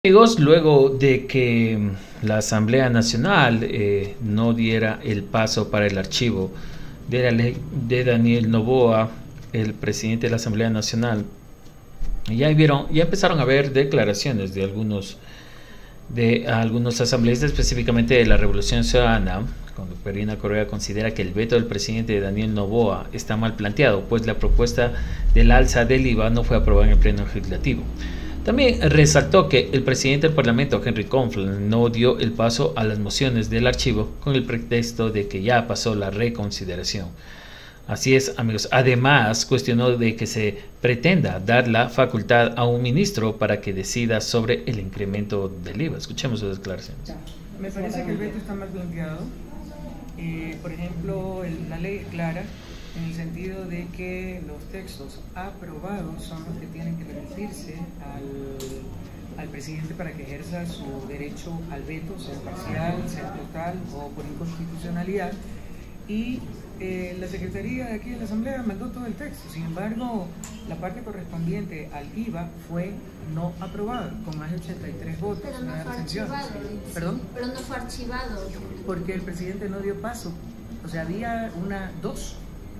Amigos, luego de que la Asamblea Nacional no diera el paso para el archivo de la ley de Daniel Noboa, el presidente de la Asamblea Nacional, ya empezaron a haber declaraciones de algunos asambleístas, específicamente de la Revolución Ciudadana, cuando Corina Correa considera que el veto del presidente Daniel Noboa está mal planteado, pues la propuesta del alza del IVA no fue aprobada en el Pleno Legislativo. También resaltó que el presidente del Parlamento, Henry Conflent, no dio el paso a las mociones del archivo con el pretexto de que ya pasó la reconsideración. Así es, amigos. Además, cuestionó de que se pretenda dar la facultad a un ministro para que decida sobre el incremento del IVA. Escuchemos sus declaraciones. Me parece que el veto está mal planteado. Por ejemplo, la ley es clara en el sentido de que los textos aprobados son los que tienen que remitirse al presidente para que ejerza su derecho al veto, sea parcial, sea total o por inconstitucionalidad. Y la Secretaría de aquí de la Asamblea mandó todo el texto. Sin embargo, la parte correspondiente al IVA fue no aprobada, con más de 83 votos. Pero no fue archivado. ¿Perdón? Pero no fue archivado. Porque el presidente no dio paso. O sea, habían dos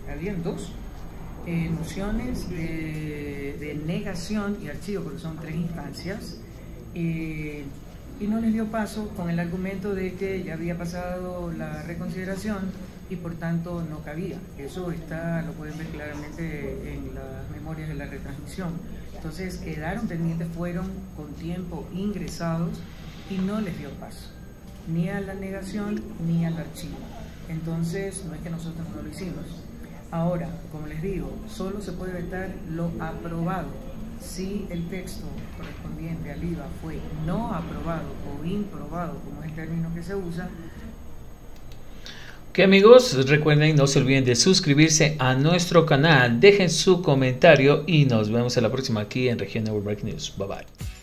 mociones de negación y archivo, porque son 3 instancias, y no les dio paso con el argumento de que ya había pasado la reconsideración y por tanto no cabía. Eso lo pueden ver claramente en las memorias de la retransmisión. Entonces quedaron pendientes, fueron con tiempo ingresados y no les dio paso, ni a la negación ni al archivo. Entonces no es que nosotros no lo hicimos. Ahora, como les digo, solo se puede vetar lo aprobado. Si el texto correspondiente al IVA fue no aprobado o improbado, como es el término que se usa. Ok, amigos, recuerden, no se olviden de suscribirse a nuestro canal, dejen su comentario y nos vemos en la próxima aquí en Región Network News. Bye bye.